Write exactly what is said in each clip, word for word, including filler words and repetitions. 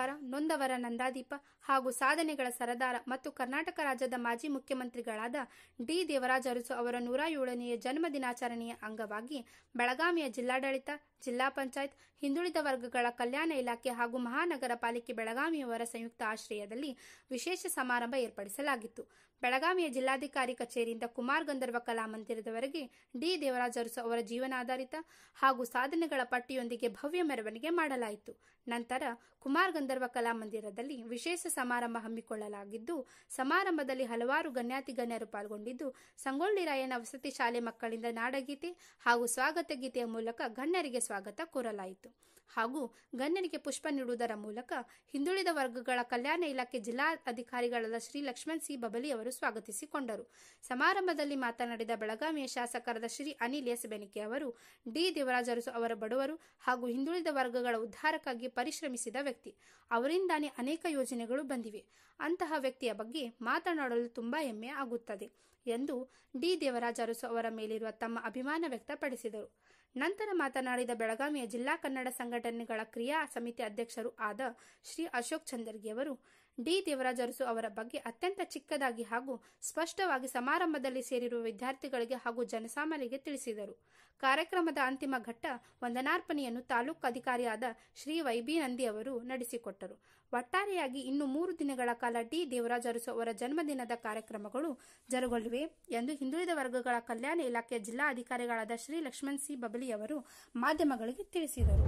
ಬಂಗಾರ, ನೊಂದವರ ನಂದಾದೀಪ ಹಾಗೂ ಸಾಧನೆಗಳ ಸರದಾರ ಮತ್ತು ಕರ್ನಾಟಕ ರಾಜ್ಯದ ಮಾಜಿ ಮುಖ್ಯಮಂತ್ರಿಗಳಾದ ಡಿ ದೇವರಾಜ ಅರಸು ಅವರ ನೂರ ಏಳನೆಯ ಜನ್ಮ ದಿನಾಚರಣೆಯ ಅಂಗವಾಗಿ ಬೆಳಗಾವಿಯ ಜಿಲ್ಲಾಡಳಿತ, ಜಿಲ್ಲಾ ಪಂಚಾಯತ್, ಹಿಂದುಳಿದ ವರ್ಗಗಳ ಕಲ್ಯಾಣ ಇಲಾಖೆ ಹಾಗೂ ಮಹಾನಗರ ಪಾಲಿಕೆ ಬೆಳಗಾವಿಯವರ ಸಂಯುಕ್ತ ಆಶ್ರಯದಲ್ಲಿ ವಿಶೇಷ ಸಮಾರಂಭ ಏರ್ಪಡಿಸಲಾಗಿತ್ತು. ಬೆಳಗಾವಿಯ ಜಿಲ್ಲಾಧಿಕಾರಿ ಕಚೇರಿಯಿಂದ ಕುಮಾರ್ ಗಂಧರ್ವ ಕಲಾ ಮಂದಿರದವರೆಗೆ ಡಿ ದೇವರಾಜ ಅರಸು ಅವರ ಜೀವನಾಧಾರಿತ ಹಾಗೂ ಸಾಧನೆಗಳ ಪಟ್ಟಿಯೊಂದಿಗೆ ಭವ್ಯ ಮೆರವಣಿಗೆ ಮಾಡಲಾಯಿತು. ನಂತರ ಕುಮಾರ್ ಗಂಧರ್ವ ಕಲಾ ಮಂದಿರದಲ್ಲಿ ವಿಶೇಷ ಸಮಾರಂಭ ಹಮ್ಮಿಕೊಳ್ಳಲಾಗಿದ್ದು, ಸಮಾರಂಭದಲ್ಲಿ ಹಲವಾರು ಗಣ್ಯಾತಿ ಗಣ್ಯರು ಪಾಲ್ಗೊಂಡಿದ್ದು, ಸಂಗೊಳ್ಳಿ ರಾಯಣ್ಣ ವಸತಿ ಶಾಲೆ ಮಕ್ಕಳಿಂದ ನಾಡಗೀತೆ ಹಾಗೂ ಸ್ವಾಗತ ಗೀತೆಯ ಮೂಲಕ ಗಣ್ಯರಿಗೆ ಸ್ವಾಗತ ಕೋರಲಾಯಿತು. ಹಾಗೂ ಗಣ್ಯರಿಗೆ ಪುಷ್ಪ ನೀಡುವುದರ ಮೂಲಕ ಹಿಂದುಳಿದ ವರ್ಗಗಳ ಕಲ್ಯಾಣ ಇಲಾಖೆ ಜಿಲ್ಲಾ ಅಧಿಕಾರಿಗಳಾದ ಶ್ರೀ ಲಕ್ಷ್ಮಣ್ ಸಿ ಬಬಲಿ ಅವರು ಸ್ವಾಗತಿಸಿಕೊಂಡರು. ಸಮಾರಂಭದಲ್ಲಿ ಮಾತನಾಡಿದ ಬೆಳಗಾವಿಯ ಶಾಸಕರಾದ ಶ್ರೀ ಅನಿಲ್ ಎಸ್ ಬೆನಕೆ ಅವರು, ಡಿ ದೇವರಾಜ ಅರಸು ಅವರ ಬಡವರು ಹಾಗೂ ಹಿಂದುಳಿದ ವರ್ಗಗಳ ಉದ್ಧಾರಕ್ಕಾಗಿ ಪರಿಶ್ರಮಿಸಿದ ವ್ಯಕ್ತಿ. ಅವರಿಂದಾನೇ ಅನೇಕ ಯೋಜನೆಗಳು ಬಂದಿವೆ. ಅಂತಹ ವ್ಯಕ್ತಿಯ ಬಗ್ಗೆ ಮಾತನಾಡಲು ತುಂಬಾ ಹೆಮ್ಮೆ ಆಗುತ್ತದೆ ಎಂದು ಡಿ ದೇವರಾಜ ಅರಸು ಅವರ ಮೇಲಿರುವ ತಮ್ಮ ಅಭಿಮಾನ ವ್ಯಕ್ತಪಡಿಸಿದರು. ನಂತರ ಮಾತನಾಡಿದ ಬೆಳಗಾವಿಯ ಜಿಲ್ಲಾ ಕನ್ನಡ ಸಂಘಟನೆಗಳ ಕ್ರಿಯಾ ಸಮಿತಿ ಅಧ್ಯಕ್ಷರು ಆದ ಶ್ರೀ ಅಶೋಕ್ ಚಂದರ್ಗಿ ಅವರು, ಡಿ ದೇವರಾಜ ಅರಸು ಅವರ ಬಗ್ಗೆ ಅತ್ಯಂತ ಚಿಕ್ಕದಾಗಿ ಹಾಗೂ ಸ್ಪಷ್ಟವಾಗಿ ಸಮಾರಂಭದಲ್ಲಿ ಸೇರಿರುವ ವಿದ್ಯಾರ್ಥಿಗಳಿಗೆ ಹಾಗೂ ಜನಸಾಮಾನ್ಯರಿಗೆ ತಿಳಿಸಿದರು. ಕಾರ್ಯಕ್ರಮದ ಅಂತಿಮ ಘಟ್ಟ ವಂದನಾರ್ಪಣೆಯನ್ನು ತಾಲೂಕು ಅಧಿಕಾರಿಯಾದ ಶ್ರೀ ವೈ ಬಿ ನಂದಿ ಅವರು ನಡೆಸಿಕೊಟ್ಟರು. ಒಟ್ಟಾರೆಯಾಗಿ ಇನ್ನು ಮೂರು ದಿನಗಳ ಕಾಲ ಡಿ ದೇವರಾಜ ಅರಸು ಅವರ ಜನ್ಮದಿನದ ಕಾರ್ಯಕ್ರಮಗಳು ಜರುಗಲಿವೆ ಎಂದು ಹಿಂದುಳಿದ ವರ್ಗಗಳ ಕಲ್ಯಾಣ ಇಲಾಖೆಯ ಜಿಲ್ಲಾ ಅಧಿಕಾರಿಗಳಾದ ಶ್ರೀ ಲಕ್ಷ್ಮಣ್ ಸಿ ಬಬಲಿ ಅವರು ಮಾಧ್ಯಮಗಳಿಗೆ ತಿಳಿಸಿದರು.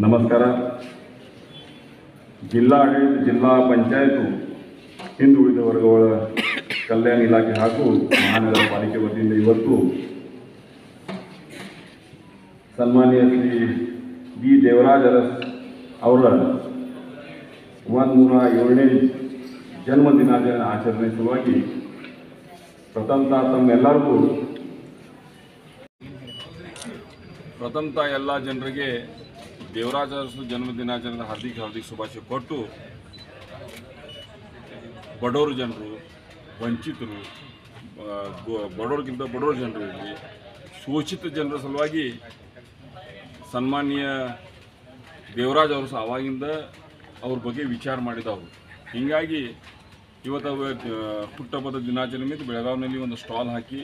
ನಮಸ್ಕಾರ. ಜಿಲ್ಲಾಡಳಿತ ಜಿಲ್ಲಾ ಪಂಚಾಯತು ಹಿಂದುಳಿದ ವರ್ಗಗಳ ಕಲ್ಯಾಣ ಇಲಾಖೆ ಹಾಗೂ ಮಹಾನಗರ ಪಾಲಿಕೆ ವತಿಯಿಂದ ಇವತ್ತು ಸನ್ಮಾನ್ಯ ಶ್ರೀ ಡಿ ದೇವರಾಜ ಅವರ ಒಂದೂರ ಏಳನೇ ಜನ್ಮ ದಿನಾಚರಣೆ ಆಚರಣೆ ಸಲುವಾಗಿ ಪ್ರಥಮತಃ ತಮ್ಮೆಲ್ಲರಿಗೂ ಪ್ರಥಮತಃ ಎಲ್ಲ ಜನರಿಗೆ ದೇವರಾಜ ಅರಸು ಜನ್ಮ ದಿನಾಚರಣೆ ಹಾರ್ದಿಕ ಹಾರ್ದಿಕ ಶುಭಾಶಯ ಕೊಟ್ಟು, ಬಡವರು ಜನರು, ವಂಚಿತರು, ಬಡವರಿಗಿಂತ ಬಡವರು ಜನರು ಇರಲಿ, ಶೋಷಿತ ಜನರ ಸಲುವಾಗಿ ಸನ್ಮಾನ್ಯ ದೇವರಾಜ ಅರಸು ಆವಾಗಿಂದ ಅವ್ರ ಬಗ್ಗೆ ವಿಚಾರ ಮಾಡಿದವರು. ಹೀಗಾಗಿ ಇವತ್ತು ಹುಟ್ಟಹಬ್ಬದ ದಿನಾಚರಣೆ ಮೇಲೆ ಬೆಳಗಾವಿನಲ್ಲಿ ಒಂದು ಸ್ಟಾಲ್ ಹಾಕಿ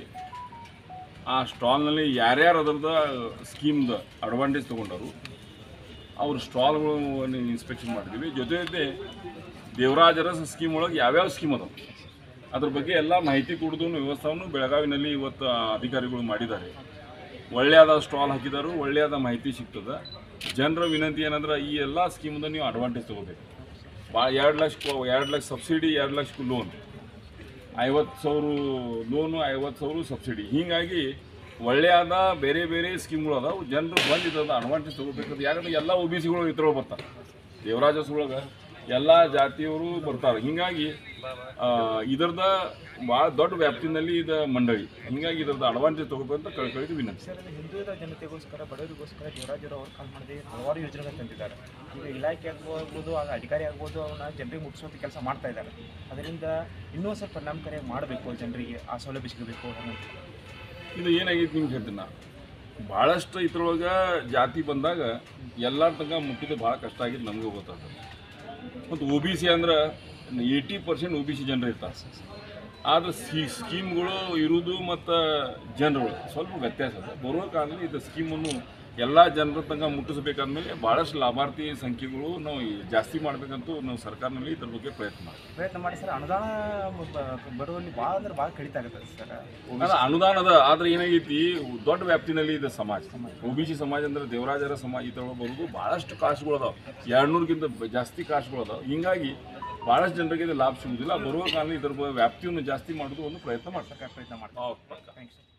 ಆ ಸ್ಟಾಲ್ನಲ್ಲಿ ಯಾರ್ಯಾರು ಅದರದ ಸ್ಕೀಮ್ದು ಅಡ್ವಾಂಟೇಜ್ ತೊಗೊಂಡರು ಅವ್ರ ಸ್ಟಾಲ್ಗಳನ್ನು ಇನ್ಸ್ಪೆಕ್ಷನ್ ಮಾಡಿದ್ವಿ. ಜೊತೆ ಜೊತೆ ದೇವರಾಜರ ಸ್ಕೀಮ್ ಒಳಗೆ ಯಾವ್ಯಾವ ಸ್ಕೀಮ್ ಅದಾವೆ ಅದ್ರ ಬಗ್ಗೆ ಎಲ್ಲ ಮಾಹಿತಿ ಕೊಡೋದು ವ್ಯವಸ್ಥೆಯನ್ನು ಬೆಳಗಾವಿನಲ್ಲಿ ಇವತ್ತು ಅಧಿಕಾರಿಗಳು ಮಾಡಿದ್ದಾರೆ. ಒಳ್ಳೆಯದ ಸ್ಟಾಲ್ ಹಾಕಿದಾರು, ಒಳ್ಳೆಯದ ಮಾಹಿತಿ ಸಿಗ್ತದೆ. ಜನರ ವಿನಂತಿ ಏನಂದ್ರೆ ಈ ಎಲ್ಲ ಸ್ಕೀಮ್ದ ನೀವು ಅಡ್ವಾಂಟೇಜ್ ತೊಗೋಬೇಕು. ಭಾಳ ಎರಡು ಲಕ್ಷ ಎರಡು ಲಕ್ಷ ಸಬ್ಸಿಡಿ, ಎರಡು ಲಕ್ಷ ಲೋನ್, ಐವತ್ತು ಸಾವಿರ ಲೋನು, ಐವತ್ತು ಸಾವಿರ ಸಬ್ಸಿಡಿ. ಹೀಗಾಗಿ ಒಳ್ಳೆಯದ ಬೇರೆ ಬೇರೆ ಸ್ಕೀಮ್ಗಳು ಅದಾವೆ. ಜನರು ಬಂದಿದ್ದದ ಅಡ್ವಾಂಟೇಜ್ ತೊಗೋಬೇಕಂತ. ಯಾಕಂದ್ರೆ ಎಲ್ಲ ಒ ಬಿ ಸಿಗಳು ಇದ್ರೊಳಗೆ ಬರ್ತಾರೆ, ದೇವರಾಜ ಒಳಗೆ ಎಲ್ಲ ಜಾತಿಯವರು ಬರ್ತಾರೆ. ಹೀಗಾಗಿ ಇದರದ ಭಾಳ ದೊಡ್ಡ ವ್ಯಾಪ್ತಿನಲ್ಲಿ ಇದು ಮಂಡಳಿ. ಹೀಗಾಗಿ ಇದರದ ಅಡ್ವಾಂಟೇಜ್ ತೊಗೋಬೇಕಂತ ಕಳ್ಕೊಳ್ಳಿ ವಿನಂತಿ. ಸರ್, ಹಿಂದುಳಿದ ಜನತೆಗೋಸ್ಕರ, ಬಡವರಿಗೋಸ್ಕರ ದೇವರಾಜರು ಅವ್ರು ಕಾಲ್ ಮಾಡಿದೆ ಹಲವಾರು ಯೋಜನೆಗಳು ತಂದಿದ್ದಾರೆ. ಈಗ ಇಲಾಖೆ ಆಗ್ಬೋದು, ಆಗ ಅಧಿಕಾರಿ ಆಗ್ಬೋದು, ಅವನ್ನ ಜನರಿಗೆ ಮುಟ್ಟಿಸುವಂಥ ಕೆಲಸ ಮಾಡ್ತಾ ಇದ್ದಾರೆ. ಅದರಿಂದ ಇನ್ನೂ ಸ್ವಲ್ಪ ಪರಿಣಾಮಕಾರಿಯಾಗಿ ಮಾಡಬೇಕು, ಜನರಿಗೆ ಆ ಸೌಲಭ್ಯ ಸಿಗಬೇಕು ಅನ್ನೋದು. ಇದು ಏನಾಗೈತಿ ನಿಮ್ಗೆ ಹೇಳ್ತೀನಿ ನಾನು, ಭಾಳಷ್ಟು ಇದ್ರೊಳಗೆ ಜಾತಿ ಬಂದಾಗ ಎಲ್ಲರ ತನಕ ಮುಟ್ಟಿದ್ದು ಭಾಳ ಕಷ್ಟ ಆಗಿದ್ದು ನಮಗೂ ಗೊತ್ತಾಗ್ತದೆ. ಮತ್ತು ಒ ಬಿ ಸಿ ಅಂದ್ರೆ eighty percent O B C ಜನರು ಇರ್ತಾರೆ. ಆದರೆ ಸಿ ಸ್ಕೀಮ್ಗಳು ಇರೋದು ಮತ್ತು ಜನರುಗಳು ಸ್ವಲ್ಪ ವ್ಯತ್ಯಾಸ ಅದ. ಬರುವ ಕಾಲದಲ್ಲಿ ಇದು ಸ್ಕೀಮನ್ನು ಎಲ್ಲ ಜನರ ತನಕ ಮುಟ್ಟಿಸಬೇಕಾದ್ಮೇಲೆ ಭಾಳಷ್ಟು ಲಾಭಾರ್ಥಿ ಸಂಖ್ಯೆಗಳು ನಾವು ಜಾಸ್ತಿ ಮಾಡಬೇಕಂತೂ ನಾವು ಸರ್ಕಾರದಲ್ಲಿ ಇದ್ರ ಬಗ್ಗೆ ಪ್ರಯತ್ನ ಮಾಡಿ ಪ್ರಯತ್ನ ಮಾಡಿ ಸರ್. ಅನುದಾನ ಬರುವಲ್ಲಿ ಭಾಳ ಅಂದ್ರೆ ಭಾಳ ಕಡಿತ ಆಗುತ್ತೆ ಸರ್. ಅದು ಅನುದಾನದ ಆದರೆ ಏನಾಗೈತಿ, ದೊಡ್ಡ ವ್ಯಾಪ್ತಿನಲ್ಲಿ ಇದು ಸಮಾಜ ಒ ಬಿ ಸಿ ಸಮಾಜ ಅಂದರೆ ದೇವರಾಜರ ಸಮಾಜ ಇದ್ರೊಳಗೆ ಬರೋದು ಭಾಳಷ್ಟು ಕಾಸ್ಟ್ಗಳು ಅದಾವೆ. ಎರಡು ನೂರಕ್ಕಿಂತ ಜಾಸ್ತಿ ಕಾಸ್ಟ್ಗಳು ಅದಾವೆ. ಹೀಗಾಗಿ ಭಾಳಷ್ಟು ಜನರಿಗೆ ಇದು ಲಾಭ ಸಿಗುವುದಿಲ್ಲ. ಬರುವ ಕಾಲದಲ್ಲಿ ಇದರ ವ್ಯಾಪ್ತಿಯನ್ನು ಜಾಸ್ತಿ ಮಾಡೋದು ಒಂದು ಪ್ರಯತ್ನ ಮಾಡ್ತಾರೆ ಪ್ರಯತ್ನ ಮಾಡ್ತಾರೆ. ಹೌದು. ಥ್ಯಾಂಕ್ಸ್.